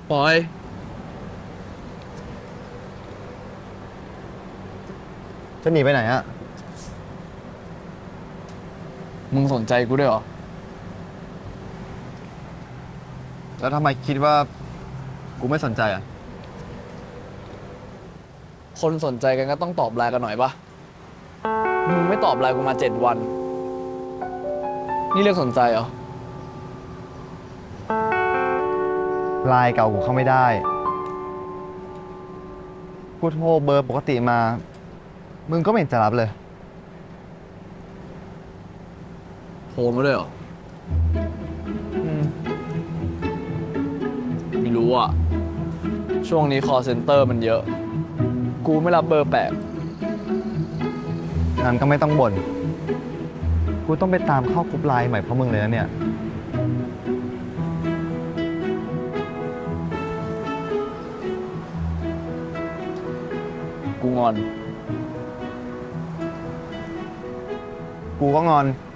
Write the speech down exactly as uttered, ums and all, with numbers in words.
ปอยจะหนีไปไหนอะมึงสนใจกูด้วยเหรอแล้วทำไมคิดว่ากูไม่สนใจอะคนสนใจกันก็ต้องตอบไลน์กันหน่อยปะมึงไม่ตอบไลน์กูมาเจ็ดวัน นี่เรียกสนใจเหรอไลน์เก่ากูเข้าไม่ได้กูโทรเบอร์ปกติมา มึงก็ไม่เห็นจะรับเลยโทรมาด้วยเหรออืมไม่รู้อ่ะ ช่วงนี้ call center มันเยอะ กูไม่รับเบอร์แปลกงั้นก็ไม่ต้องบ่น กูต้องไปตามเข้ากรุ๊ปไลน์ใหม่เพราะมึงเลยนะเนี่ยกูงอนกูก็งอน